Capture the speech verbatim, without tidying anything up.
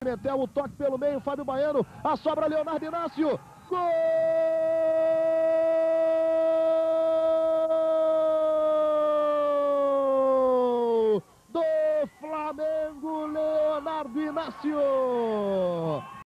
Metel, o toque pelo meio, Fábio Baiano, a sobra Leonardo Inácio, gol do Flamengo, Leonardo Inácio!